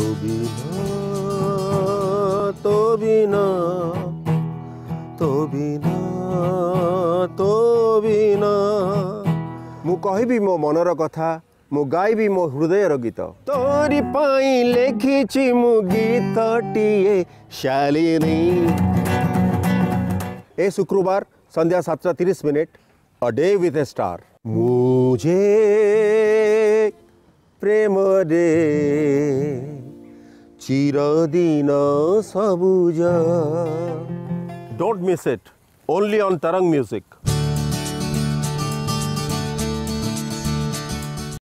बिना तो बिना तो बिना तो बिना मु कहबी मो मनर कथा मु गाइबी मो हृदयर गीत तोरी पाई लेखिछि मु गीतटिए शालिनी। ए शुक्रवार संध्या 7:30 a day with a star. मुझे प्रेम दे चिरदिन सबुज। Don't miss it, only on Tarang music.